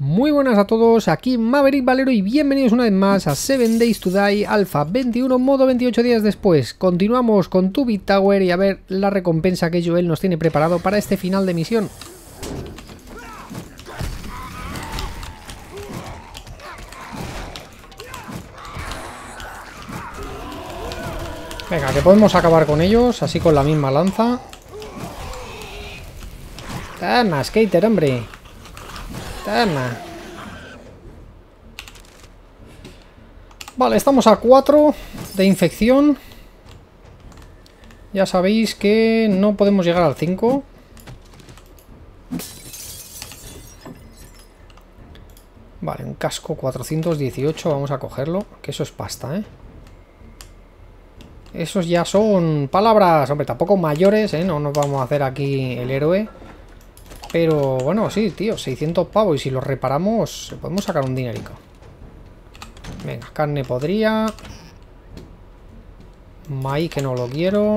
Muy buenas a todos, aquí Maverick Valero y bienvenidos una vez más a 7 Days to Die Alpha 21, modo 28 días después. Continuamos con Tubit Tower y a ver la recompensa que Joel nos tiene preparado para este final de misión. Venga, que podemos acabar con ellos, así con la misma lanza. Toma, Skater, hombre. Toma. Vale, estamos a 4 de infección. Ya sabéis que no podemos llegar al 5. Vale, un casco 418, vamos a cogerlo. Que eso es pasta, ¿eh? Esos ya son palabras, hombre, tampoco mayores, ¿eh? No nos vamos a hacer aquí el héroe. Pero bueno, sí, tío, 600 pavos. Y si los reparamos, podemos sacar un dinerico. Venga, carne podría. Maíz que no lo quiero.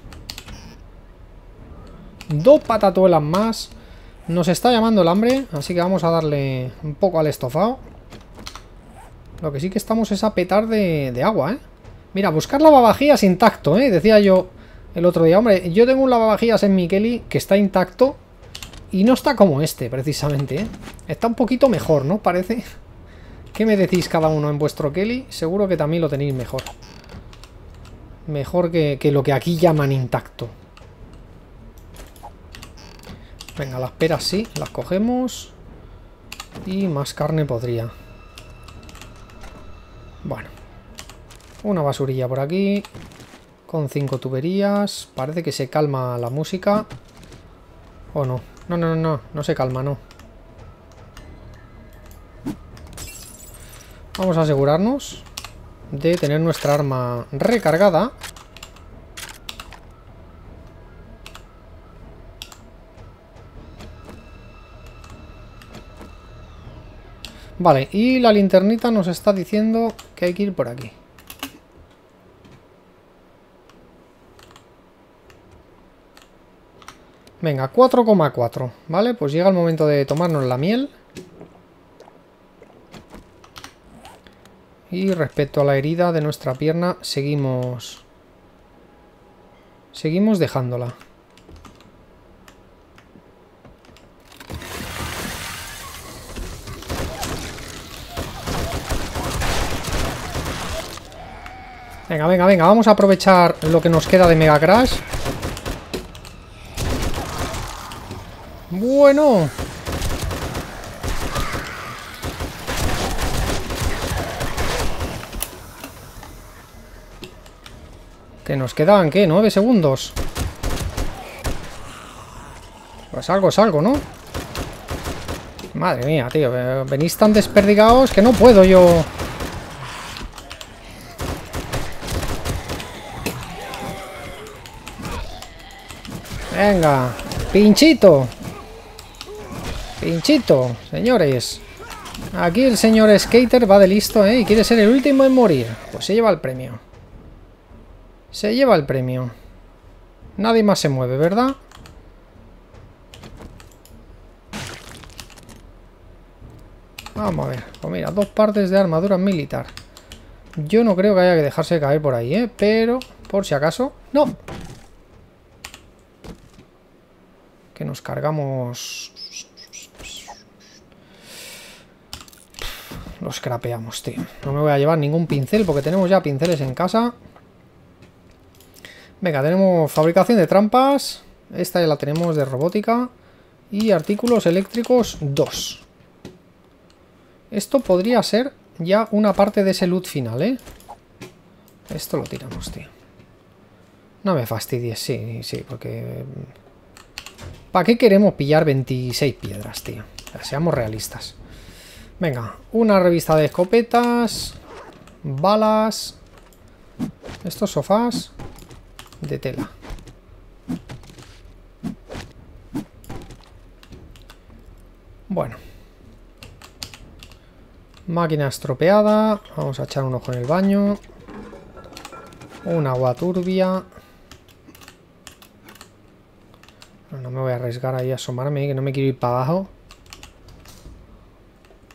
2 patatuelas más. Nos está llamando el hambre, así que vamos a darle un poco al estofado. Lo que sí que estamos es a petar de agua, ¿eh? Mira, buscar lavavajillas intacto, ¿eh? Decía yo el otro día. Hombre, yo tengo un lavavajillas en mi Kelly que está intacto. Y no está como este, precisamente, ¿eh? Está un poquito mejor, ¿no? Parece. ¿Qué me decís cada uno en vuestro Kelly? Seguro que también lo tenéis mejor. Mejor que lo que aquí llaman intacto. Venga, las peras sí, las cogemos. Y más carne podría. Bueno. Una basurilla por aquí. Con 5 tuberías. Parece que se calma la música. ¿O no? No se calma, no. Vamos a asegurarnos de tener nuestra arma recargada. Vale, y la linternita nos está diciendo que hay que ir por aquí. Venga, 4,4. Vale, pues llega el momento de tomarnos la miel. Y respecto a la herida de nuestra pierna, seguimos dejándola. Venga, vamos a aprovechar lo que nos queda de Mega Crash. Bueno. Que nos quedan, ¿qué? 9 segundos. Pues algo es algo, ¿no? Madre mía, tío. Venís tan desperdigados que no puedo yo. Venga. Pinchito. Pinchito, señores. Aquí el señor Skater va de listo, ¿eh? Y quiere ser el último en morir. Pues se lleva el premio. Se lleva el premio. Nadie más se mueve, ¿verdad? Vamos a ver. Pues mira, 2 partes de armadura militar. Yo no creo que haya que dejarse caer por ahí, ¿eh? Pero, por si acaso... ¡No! Que nos cargamos... Lo scrapeamos, tío. No me voy a llevar ningún pincel porque tenemos ya pinceles en casa. Venga, tenemos fabricación de trampas. Esta ya la tenemos de robótica. Y artículos eléctricos 2. Esto podría ser ya una parte de ese loot final, ¿eh? Esto lo tiramos, tío. No me fastidies, sí, porque... ¿Para qué queremos pillar 26 piedras, tío? O sea, seamos realistas. Venga, una revista de escopetas. Balas. Estos sofás de tela. Bueno. Máquina estropeada. Vamos a echar un ojo en el baño. Un agua turbia. No me voy a arriesgar ahí a asomarme, que no me quiero ir para abajo.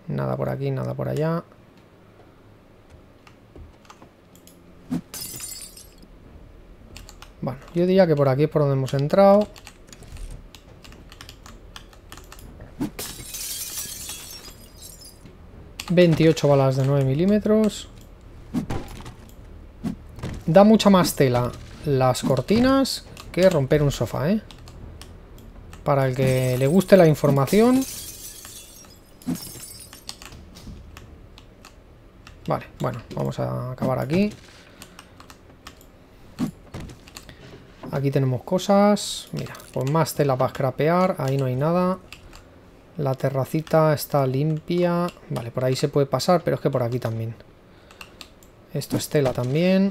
Nada por aquí, nada por allá. Bueno, yo diría que por aquí es por donde hemos entrado. ...28 balas de 9 milímetros. Da mucha más tela las cortinas que romper un sofá, ¿eh? Para el que le guste la información. Vale, bueno, vamos a acabar aquí. Aquí tenemos cosas. Mira, pues más tela para scrapear. Ahí no hay nada. La terracita está limpia. Vale, por ahí se puede pasar, pero es que por aquí también. Esto es tela también.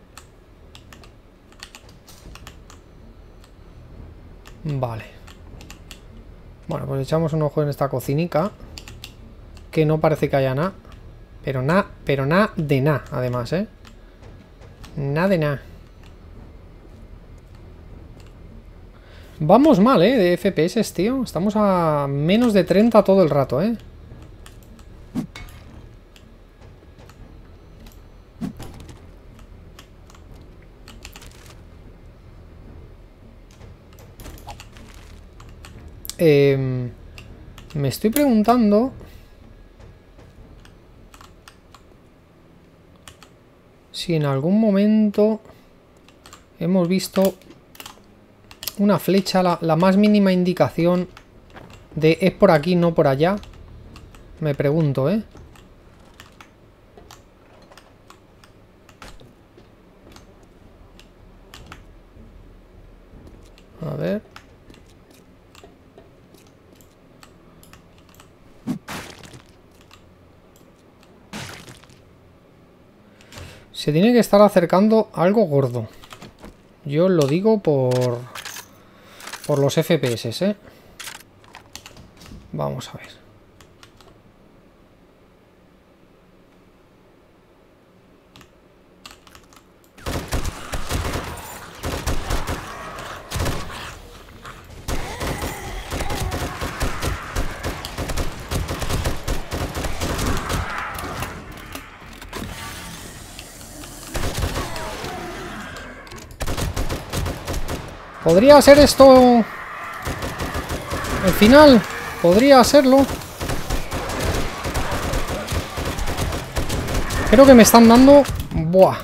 Vale. Bueno, pues echamos un ojo en esta cocinica. Que no parece que haya nada. Pero nada de nada, además, ¿eh? Nada de nada. Vamos mal, ¿eh? De FPS, tío. Estamos a menos de 30 todo el rato, ¿eh? Me estoy preguntando si en algún momento hemos visto una flecha, la más mínima indicación de es por aquí, no por allá. Me pregunto, ¿eh? A ver. Se tiene que estar acercando algo gordo. Yo lo digo por los FPS, ¿eh? Vamos a ver. ¿Podría ser esto el final? Podría serlo. Creo que me están dando... Buah.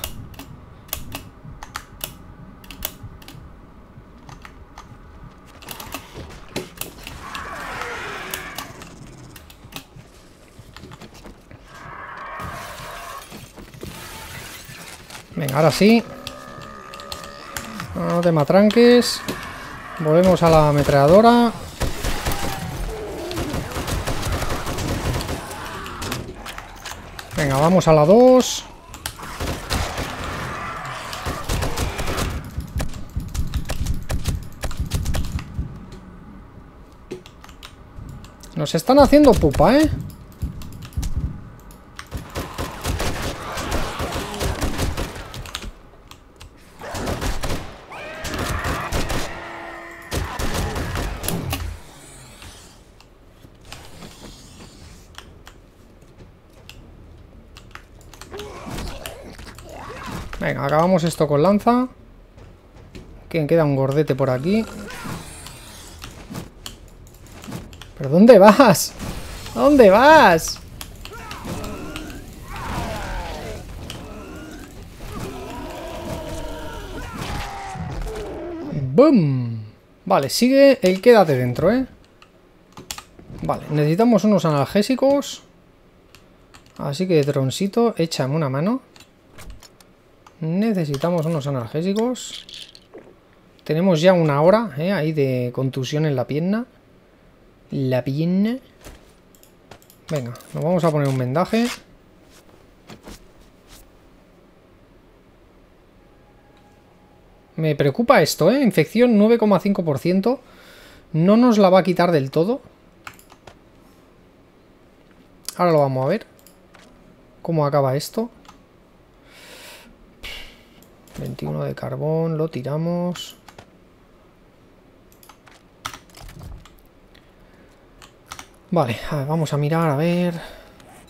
Venga, ahora sí. No te matranques. Volvemos a la ametralladora. Venga, vamos a la 2. Nos están haciendo pupa, ¿eh? Venga, acabamos esto con lanza. Que queda un gordete por aquí. ¿Pero dónde vas? ¿Dónde vas? ¡Bum! Vale, sigue el quédate dentro, ¿eh? Vale, necesitamos unos analgésicos. Así que, Troncito, échame una mano. Necesitamos unos analgésicos. Tenemos ya una hora, ahí de contusión en la pierna. La pierna. Venga, nos vamos a poner un vendaje. Me preocupa esto, infección 9,5%. No nos la va a quitar del todo. Ahora lo vamos a ver. ¿Cómo acaba esto? 21 de carbón, lo tiramos. Vale, a ver, vamos a mirar, a ver.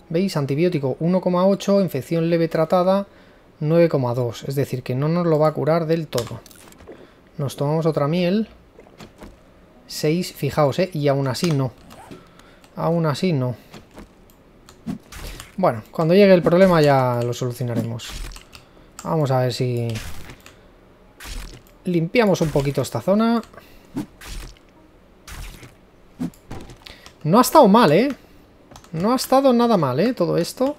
¿Veis? Antibiótico 1,8, infección leve tratada 9,2. Es decir, que no nos lo va a curar del todo. Nos tomamos otra miel. 6, fijaos, y aún así no. Aún así no. Bueno, cuando llegue el problema ya lo solucionaremos. Vamos a ver si limpiamos un poquito esta zona. No ha estado mal, ¿eh? No ha estado nada mal, ¿eh? Todo esto.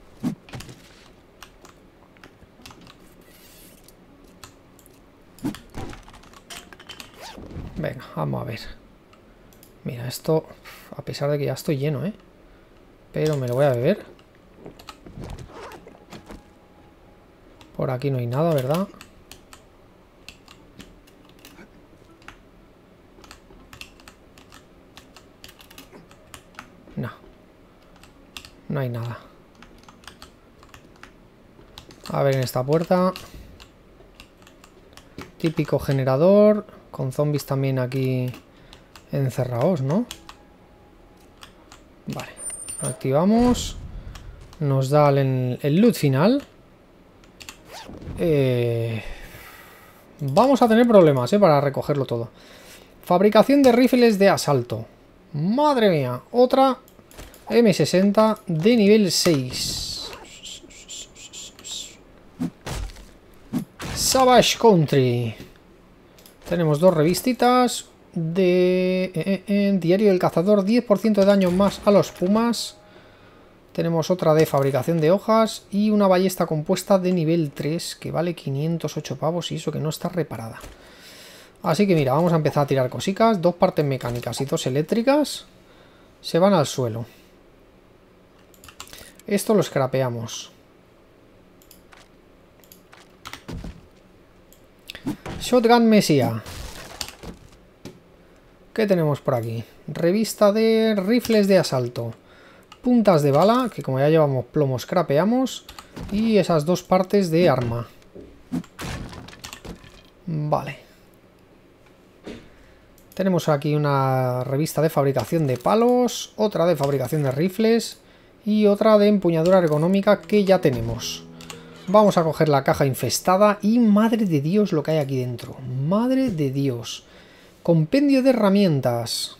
Venga, vamos a ver. Mira, esto, a pesar de que ya estoy lleno, ¿eh? Pero me lo voy a beber. Por aquí no hay nada, ¿verdad? No. No hay nada. A ver en esta puerta. Típico generador. Con zombies también aquí encerrados, ¿no? Vale. Lo activamos. Nos da el loot final. Vamos a tener problemas, para recogerlo todo. Fabricación de rifles de asalto. Madre mía. Otra M60 de nivel 6. Savage Country. Tenemos dos revistitas de Diario del Cazador, 10% de daño más a los pumas. Tenemos otra de fabricación de hojas y una ballesta compuesta de nivel 3 que vale 508 pavos y eso que no está reparada. Así que mira, vamos a empezar a tirar cositas. 2 partes mecánicas y 2 eléctricas se van al suelo. Esto lo scrapeamos. Shotgun Mesía. ¿Qué tenemos por aquí? Revista de rifles de asalto. Puntas de bala, que como ya llevamos plomo, scrapeamos. Y esas 2 partes de arma. Vale. Tenemos aquí una revista de fabricación de palos, otra de fabricación de rifles y otra de empuñadura ergonómica que ya tenemos. Vamos a coger la caja infestada y madre de Dios lo que hay aquí dentro. Madre de Dios. Compendio de herramientas.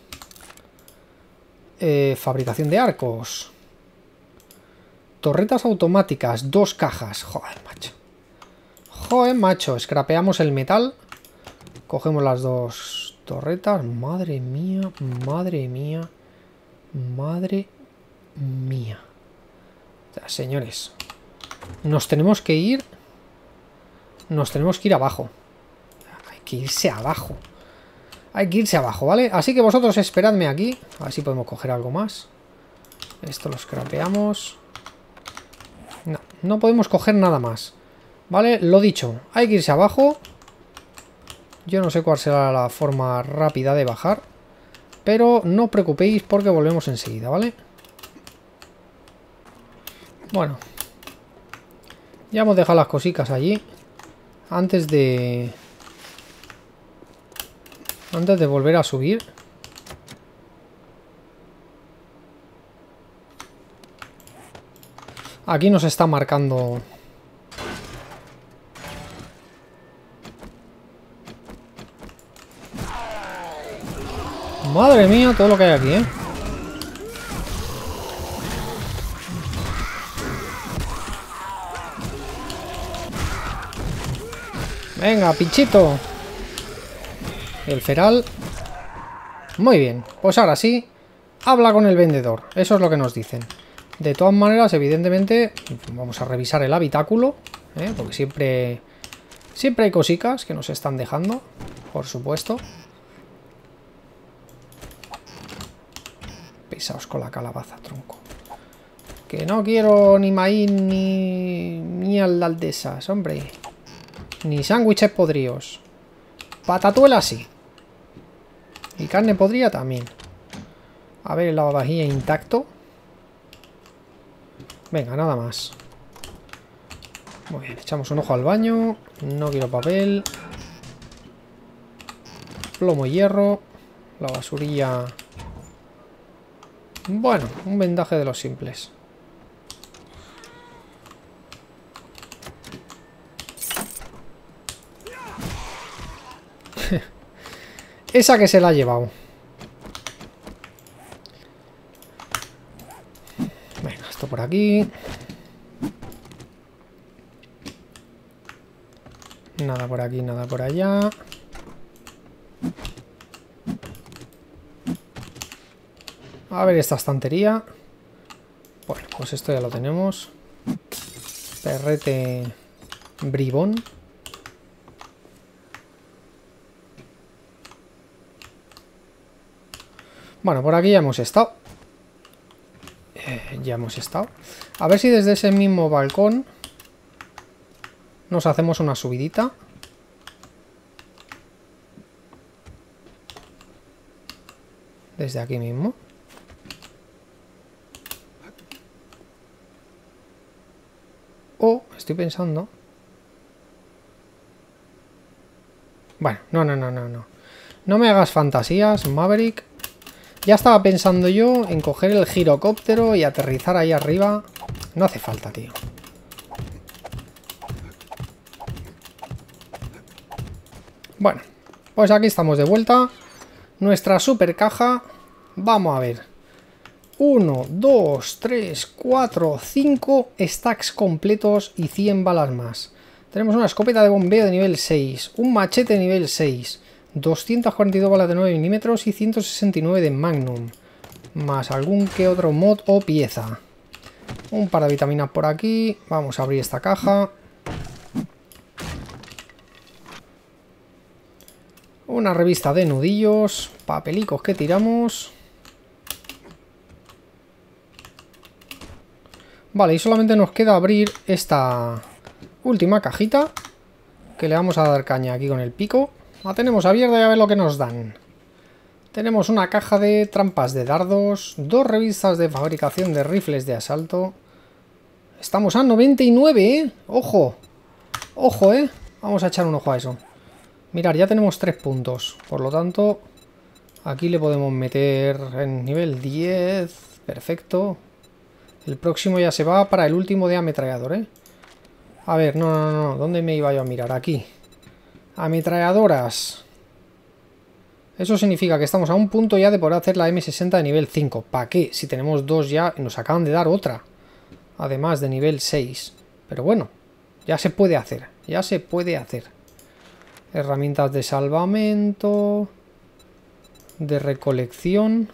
Fabricación de arcos. Torretas automáticas, 2 cajas. Joder, macho. Joder, macho. Scrapeamos el metal. Cogemos las 2 torretas. Madre mía, madre mía. Madre mía. O sea, señores. Nos tenemos que ir. Nos tenemos que ir abajo. Hay que irse abajo. Hay que irse abajo, ¿vale? Así que vosotros esperadme aquí. A ver si podemos coger algo más. Esto lo scrapeamos. No, no podemos coger nada más. ¿Vale? Lo dicho, hay que irse abajo. Yo no sé cuál será la forma rápida de bajar. Pero no os preocupéis porque volvemos enseguida, ¿vale? Bueno. Ya hemos dejado las cositas allí. Antes de volver a subir. Aquí nos está marcando. Madre mía, todo lo que hay aquí, ¿eh? Venga, pinchito. El feral. Muy bien, pues ahora sí. Habla con el vendedor. Eso es lo que nos dicen. De todas maneras, evidentemente, vamos a revisar el habitáculo, porque siempre hay cositas que nos están dejando, por supuesto. Pesaos con la calabaza, tronco. Que no quiero ni maíz ni miel de esas, hombre. Ni sándwiches podridos. Patatuela sí. Y carne podrida también. A ver el lavavajillas intacto. Venga, nada más. Muy bien, echamos un ojo al baño. No quiero papel. Plomo y hierro. La basurilla. Bueno, un vendaje de los simples. Esa que se la ha llevado. Venga, esto por aquí. Nada por aquí, nada por allá. A ver esta estantería. Bueno, pues esto ya lo tenemos. Perrete bribón. Bueno, por aquí ya hemos estado. Ya hemos estado. A ver si desde ese mismo balcón nos hacemos una subidita. Desde aquí mismo. O estoy pensando... Bueno, no. No me hagas fantasías, Maverick. Ya estaba pensando yo en coger el girocóptero y aterrizar ahí arriba. No hace falta, tío. Bueno, pues aquí estamos de vuelta. Nuestra super caja. Vamos a ver. 1, 2, 3, 4, 5 stacks completos y 100 balas más. Tenemos una escopeta de bombeo de nivel 6. Un machete de nivel 6. 242 balas de 9 milímetros y 169 de Magnum. Más algún que otro mod o pieza. Un par de vitaminas por aquí. Vamos a abrir esta caja. Una revista de nudillos. Papelicos que tiramos. Vale, y solamente nos queda abrir esta última cajita. Que le vamos a dar caña aquí con el pico. La tenemos abierta y a ver lo que nos dan. Tenemos una caja de trampas de dardos. 2 revistas de fabricación de rifles de asalto. Estamos a 99, ¿eh? ¡Ojo! ¡Ojo, eh! Vamos a echar un ojo a eso. Mirad, ya tenemos 3 puntos. Por lo tanto, aquí le podemos meter en nivel 10. Perfecto. El próximo ya se va para el último de ametrallador, ¿eh? A ver, no. ¿Dónde me iba yo a mirar? Aquí. Ametralladoras. Eso significa que estamos a un punto ya de poder hacer la M60 de nivel 5. ¿Para qué? Si tenemos 2 ya y nos acaban de dar otra. Además de nivel 6. Pero bueno, ya se puede hacer. Ya se puede hacer. Herramientas de salvamento. De recolección.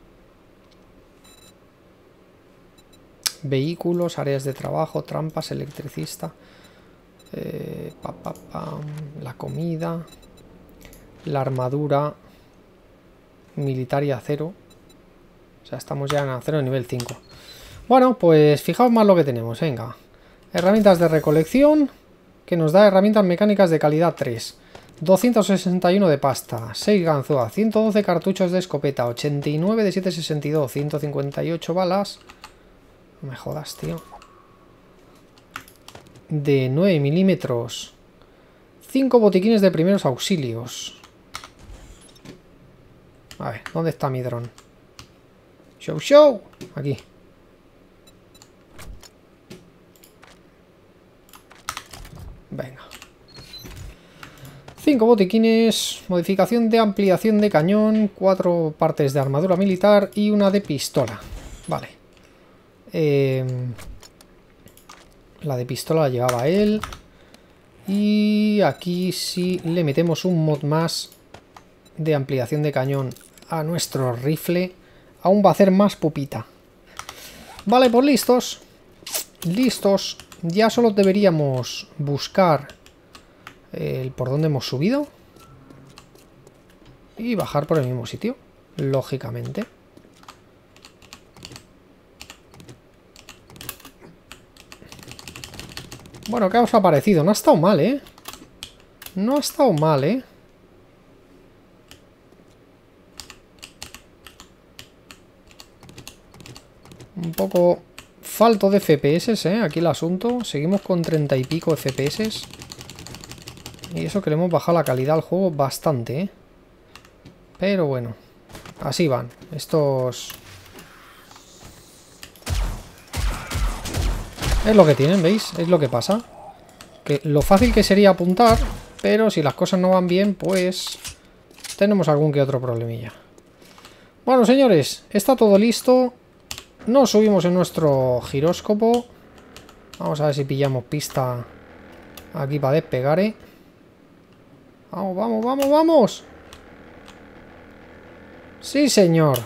Vehículos, áreas de trabajo, trampas, electricista. La comida. La armadura. Militar y acero. O sea, estamos ya en acero de nivel 5. Bueno, pues fijaos más lo que tenemos. Venga. Herramientas de recolección. Que nos da herramientas mecánicas de calidad 3. 261 de pasta. 6 ganzúa. 112 cartuchos de escopeta. 89 de 762. 158 balas. No me jodas, tío. De 9 milímetros. 5 botiquines de primeros auxilios. A ver, ¿dónde está mi dron? Show. Aquí. Venga. 5 botiquines. Modificación de ampliación de cañón. 4 partes de armadura militar y una de pistola. Vale. La de pistola la llevaba él. Y aquí sí le metemos un mod más de ampliación de cañón a nuestro rifle. Aún va a hacer más pupita. Vale, pues listos. Listos. Ya solo deberíamos buscar el por donde hemos subido. Y bajar por el mismo sitio. Lógicamente. Bueno, ¿qué os ha parecido? No ha estado mal, ¿eh? No ha estado mal, ¿eh? Un poco falto de FPS, ¿eh? Aquí el asunto. Seguimos con 30 y pico FPS. Y eso que le hemos bajado la calidad al juego bastante, ¿eh? Pero bueno. Así van. Estos... Es lo que tienen, ¿veis? Es lo que pasa. Que lo fácil que sería apuntar, pero si las cosas no van bien, pues tenemos algún que otro problemilla. Bueno, señores, está todo listo. Nos subimos en nuestro giróscopo. Vamos a ver si pillamos pista aquí para despegar, ¿eh? Vamos, vamos, vamos, vamos. Sí, señor.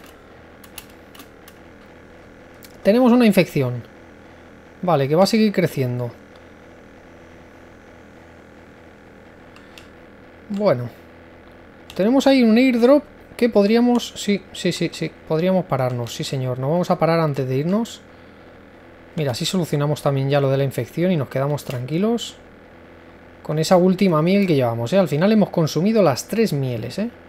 Tenemos una infección. Vale, que va a seguir creciendo. Bueno. Tenemos ahí un airdrop que podríamos... Sí, podríamos pararnos, sí señor. Nos vamos a parar antes de irnos. Mira, así solucionamos también ya lo de la infección y nos quedamos tranquilos. Con esa última miel que llevamos, ¿eh? Al final hemos consumido las 3 mieles, ¿eh?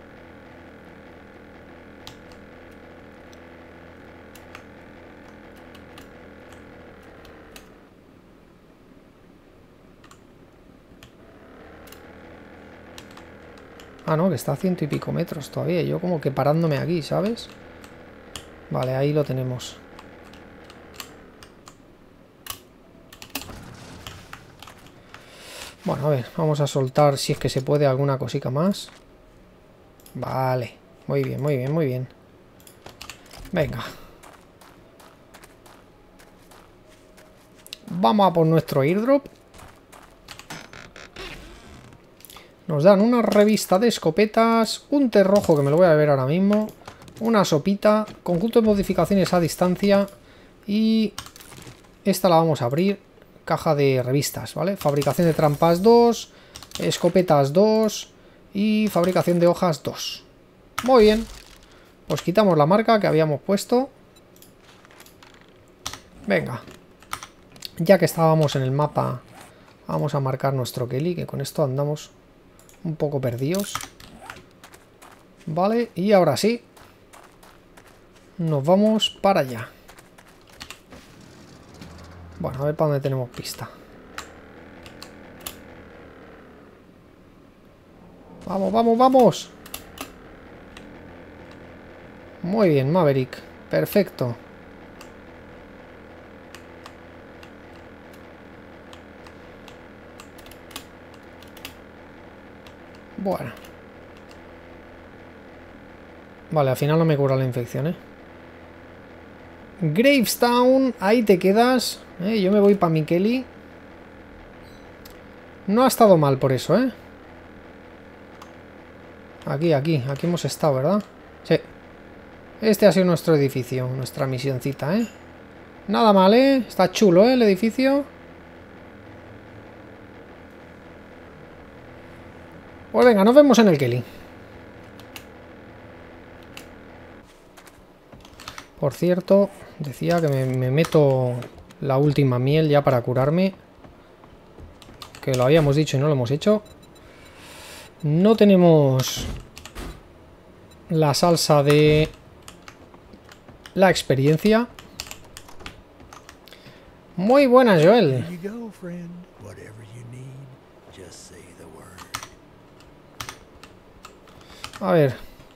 Ah, no, que está a 100 y pico metros todavía. Yo como que parándome aquí, ¿sabes? Vale, ahí lo tenemos. Bueno, a ver, vamos a soltar si es que se puede alguna cosica más. Vale, muy bien, muy bien, muy bien. Venga. Vamos a por nuestro airdrop. Nos dan una revista de escopetas, un té rojo que me lo voy a beber ahora mismo, una sopita, conjunto de modificaciones a distancia y esta la vamos a abrir, caja de revistas, ¿vale? Fabricación de trampas 2, escopetas 2 y fabricación de hojas 2. Muy bien, pues quitamos la marca que habíamos puesto. Venga, ya que estábamos en el mapa, vamos a marcar nuestro Kelly, que con esto andamos un poco perdidos. Vale, y ahora sí nos vamos para allá. Bueno, a ver para dónde tenemos pista. Vamos, vamos, vamos. Muy bien, Maverick. Perfecto. Bueno. Vale, al final no me cura la infección, ¿eh? Gravestown, ahí te quedas. Yo me voy para Mikkeli. No ha estado mal por eso, ¿eh? Aquí hemos estado, ¿verdad? Sí. Este ha sido nuestro edificio, nuestra misioncita, ¿eh? Nada mal, ¿eh? Está chulo, ¿eh? El edificio. Pues venga, nos vemos en el Kelly. Por cierto, decía que me meto la última miel ya para curarme. Que lo habíamos dicho y no lo hemos hecho. No tenemos la salsa de la experiencia. Muy buena, Joel. A ver.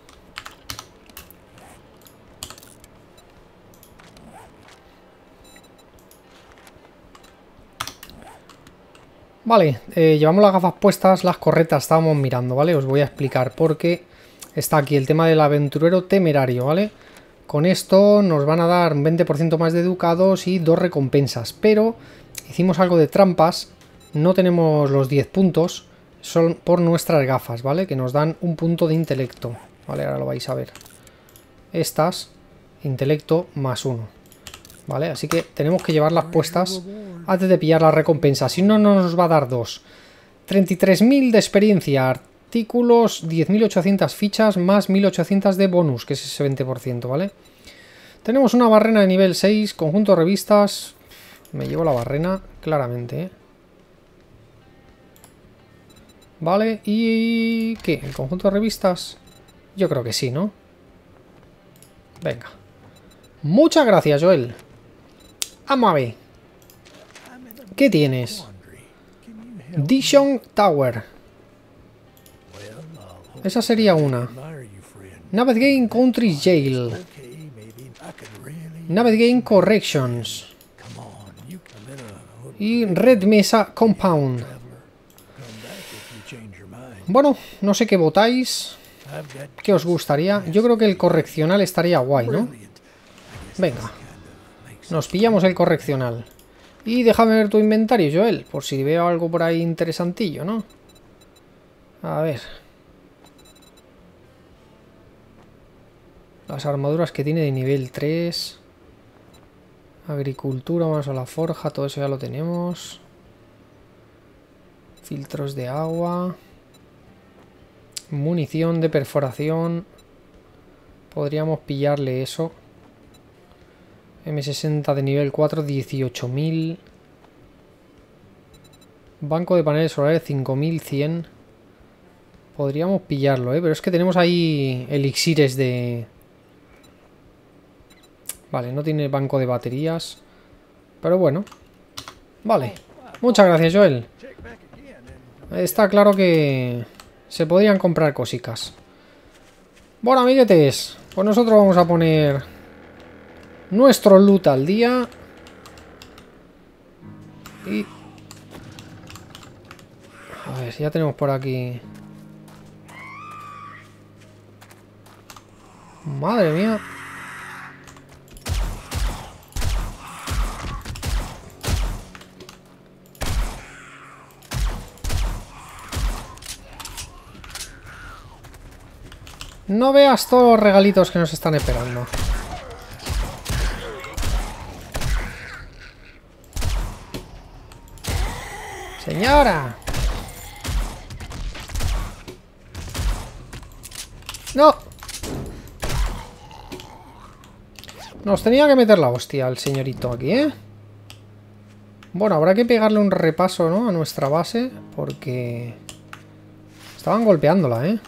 Vale, llevamos las gafas puestas, las correctas estábamos mirando, ¿vale? Os voy a explicar por qué está aquí el tema del aventurero temerario, ¿vale? Con esto nos van a dar un 20% más de educados y 2 recompensas, pero hicimos algo de trampas, no tenemos los 10 puntos, son por nuestras gafas, ¿vale? Que nos dan un punto de intelecto, ¿vale? Ahora lo vais a ver. Estas, intelecto más 1, ¿vale? Así que tenemos que llevarlas puestas antes de pillar la recompensa, si no, no nos va a dar 2. 33.000 de experiencia, artículos, 10.800 fichas, más 1.800 de bonus, que es ese 20%, ¿vale? Tenemos una barrena de nivel 6, conjunto de revistas. Me llevo la barrena, claramente, ¿eh? Vale, ¿y qué? ¿El conjunto de revistas? Yo creo que sí, ¿no? Venga. Muchas gracias, Joel. Vamos a ver. ¿Qué tienes? Dishon Tower. Esa sería una. Navigate Country Jail. Navigate Corrections. Y Red Mesa Compound. Bueno, no sé qué votáis. ¿Qué os gustaría? Yo creo que el correccional estaría guay, ¿no? Venga. Nos pillamos el correccional. Y déjame ver tu inventario, Joel, por si veo algo por ahí interesantillo, ¿no? A ver. Las armaduras que tiene de nivel 3. Agricultura, vamos a la forja, todo eso ya lo tenemos. Filtros de agua. Munición de perforación. Podríamos pillarle eso. M60 de nivel 4, 18.000. Banco de paneles solares, 5.100. Podríamos pillarlo, pero es que tenemos ahí elixires de... Vale, no tiene banco de baterías. Pero bueno. Vale. Muchas gracias, Joel. Está claro que se podrían comprar cositas. Bueno, amiguetes, pues nosotros vamos a poner nuestro loot al día. Y... a ver, ya tenemos por aquí... Madre mía. No veas todos los regalitos que nos están esperando. Señora. No. Nos tenía que meter la hostia al señorito aquí, ¿eh? Bueno, habrá que pegarle un repaso, ¿no? A nuestra base, porque... estaban golpeándola, ¿eh?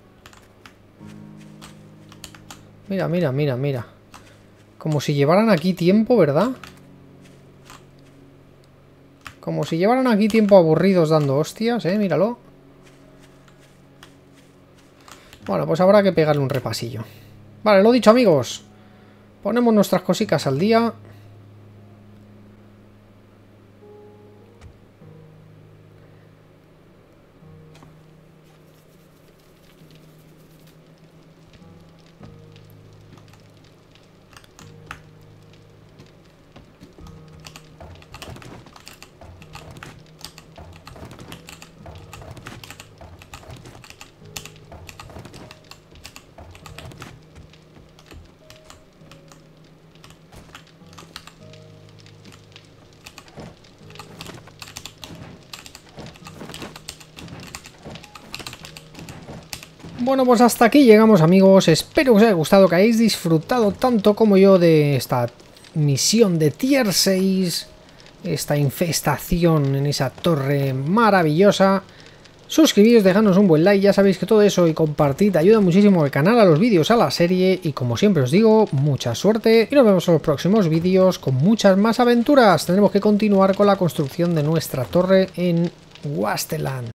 Mira, mira, mira, mira. Como si llevaran aquí tiempo, ¿verdad? Como si llevaran aquí tiempo aburridos dando hostias, míralo. Bueno, pues habrá que pegarle un repasillo. Vale, lo dicho, amigos. Ponemos nuestras cositas al día. Bueno, pues hasta aquí llegamos, amigos. Espero que os haya gustado, que hayáis disfrutado tanto como yo de esta misión de Tier 6. Esta infestación en esa torre maravillosa. Suscribíos, dejadnos un buen like, ya sabéis que todo eso y compartid ayuda muchísimo al canal, a los vídeos, a la serie. Y como siempre os digo, mucha suerte y nos vemos en los próximos vídeos con muchas más aventuras. Tendremos que continuar con la construcción de nuestra torre en Wasteland.